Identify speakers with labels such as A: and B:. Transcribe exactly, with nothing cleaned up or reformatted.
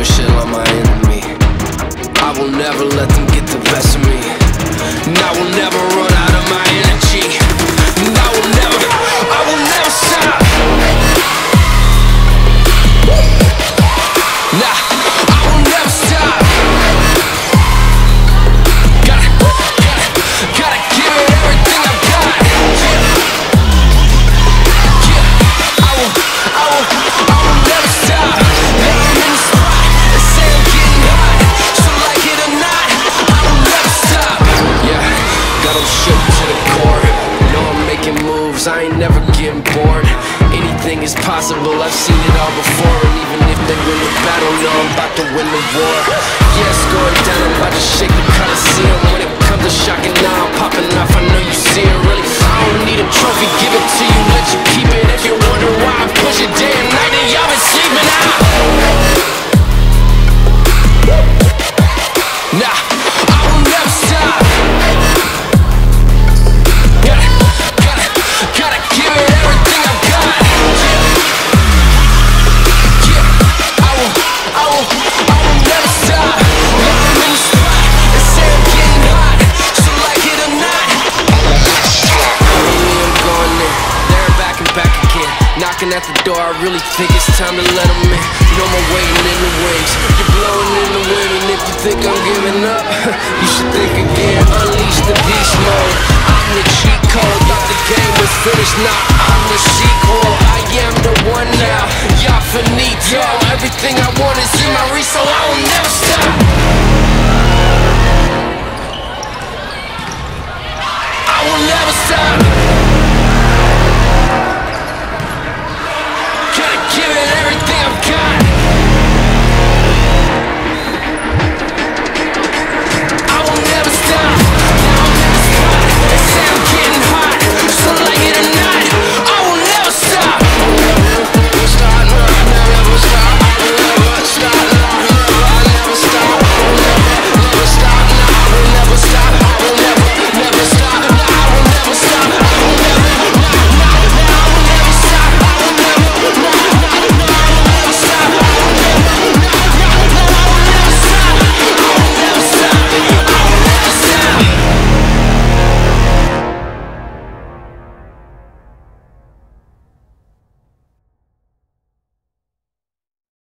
A: doing shit like my enemy. I will never let them get the best of me, and I will never run out of my energy, and I will never, I will never stop. Nah, I will never stop. Gotta, gotta, gotta give it everything I've got. Yeah, yeah, I will, I will, I will never stop. Now I'm in the spot, they say I'm getting hot, so like it or not, I will never stop. Yeah, got them shook to the core. Know I'm making moves, I ain't never getting bored. Anything is possible, I've seen it all before. And even if they win the battle, know I'm about to win the war. Yeah, it's going down, I'm about to shake the Coliseum. When it comes to shocking, now I'm popping off, I know you see it. Really, I don't need a trophy, give it to you, let you keep it. If you wonder why I push it day and night, then y'all been sleeping out. Nah, I will never stop. Gotta, gotta, gotta give it everything I've got. Yeah, yeah, I will, I will, I will never stop. Now I'm in the spot, they say I'm getting hot, so like it or not, I really am going in. They're back and back again, knocking at the door, I really think it's time to let them in. No more waiting in the wings, you're blowing in the wind. And if you think I'm giving up, you should think again. Unleash the beast mode, I'm the cheat code. Thought the game was finished, now I'm the sequel. I am the one now, y'all finito. Everything I